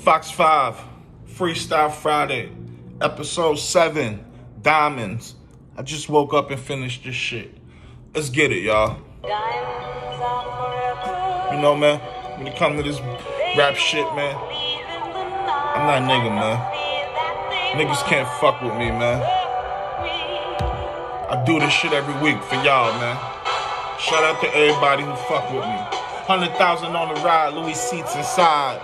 Fox 5, Freestyle Friday, Episode 7, Diamonds. I just woke up and finished this shit. Let's get it, y'all. You know, man, when it comes to this rap shit, man, I'm not a nigga, man. Niggas can't fuck with me, man. I do this shit every week for y'all, man. Shout out to everybody who fuck with me. 100,000 on the ride, Louis seats inside.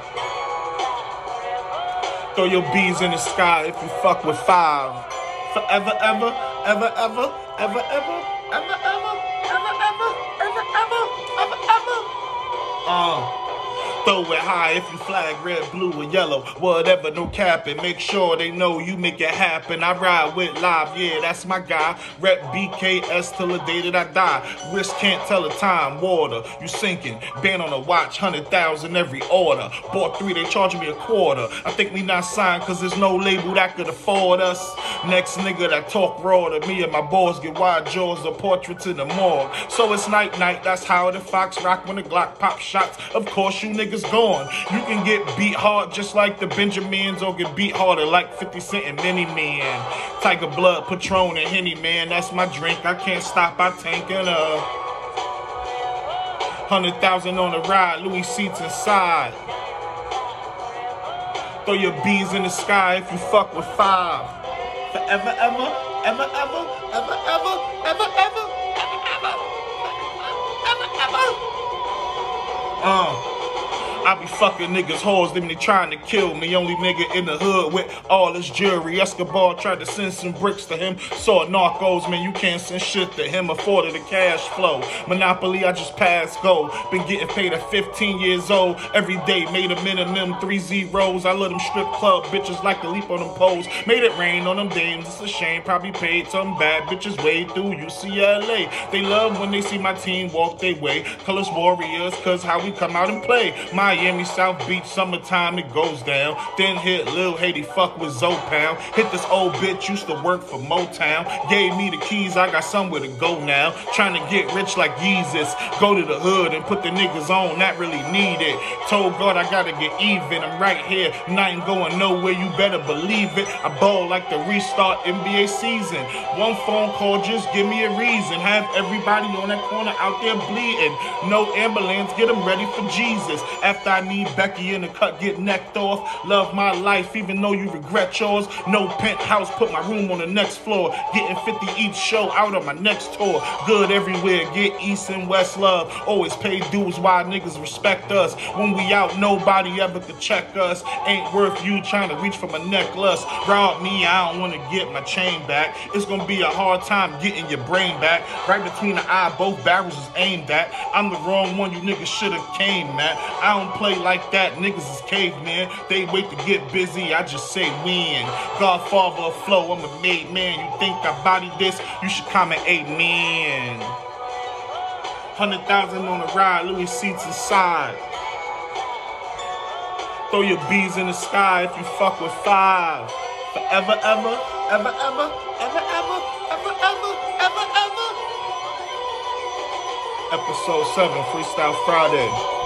Throw your bees in the sky if you fuck with 5. Forever, ever, ever, ever, ever, ever, ever, ever, ever, ever, ever, ever, ever. Throw it high if you flag red, blue, or yellow. Whatever, no capping. Make sure they know you make it happen. I ride with live, yeah, that's my guy. Rep BKS till the day that I die. Wrist can't tell the time. Water, you sinking. Band on a watch, 100,000 every order. Bought 3, they charging me a quarter. I think we not signed cause there's no label that could afford us. Next nigga that talk raw to me and my boys get wide jaws or portraits in the morgue. So it's night, that's how the Fox rock when the Glock pop shots. Of course you niggas gone. You can get beat hard just like the Benjamins or get beat harder like 50 Cent and Mini Man. Tiger Blood, Patron, and Henny, man. That's my drink. I can't stop. I tank it up. 100,000 on the ride. Louis seats inside. Throw your bees in the sky if you fuck with 5. Forever, ever, ever, ever, ever, ever, ever, ever, ever, ever, ever. I be fucking niggas hoes, them they trying to kill me. Only nigga in the hood with all his jewelry. Escobar tried to send some bricks to him. Saw Narcos, man, you can't send shit to him. Afforded the cash flow. Monopoly, I just passed go. Been getting paid at 15 years old. Every day, made a minimum 3 zeros. I let them strip club bitches like to leap on them poles. Made it rain on them dames, it's a shame. Probably paid some bad bitches way through UCLA. They love when they see my team walk their way. Colors Warriors, cause how we come out and play. Miami, South Beach, summertime, it goes down. Then hit Lil Haiti, fuck with Zopound. Hit this old bitch, used to work for Motown. Gave me the keys, I got somewhere to go now. Trying to get rich like Jesus. Go to the hood and put the niggas on that really need it. Told God I gotta get even, I'm right here. And I ain't going nowhere, you better believe it. I ball like the restart NBA season. One phone call, just give me a reason. Have everybody on that corner out there bleeding. No ambulance, get them ready for Jesus. After I need Becky in the cut, get necked off. Love my life, even though you regret yours. No penthouse, put my room on the next floor. Getting 50 each show out on my next tour. Good everywhere, get east and west love. Always pay dues, why niggas respect us. When we out, nobody ever could check us. Ain't worth you trying to reach for my necklace. Rob me, I don't want to get my chain back. It's gonna be a hard time getting your brain back. Right between the eye, both barrels is aimed at. I'm the wrong one, you niggas should've came at. I don't play like that, niggas is caveman. They wait to get busy, I just say win. Godfather of flow, I'm a made man. You think I body this, you should comment amen. 100,000 on the ride, Louis seats inside. Throw your bees in the sky if you fuck with 5. Forever, ever, ever, ever, ever, ever, ever, ever, ever, ever. Episode 7, Freestyle Friday.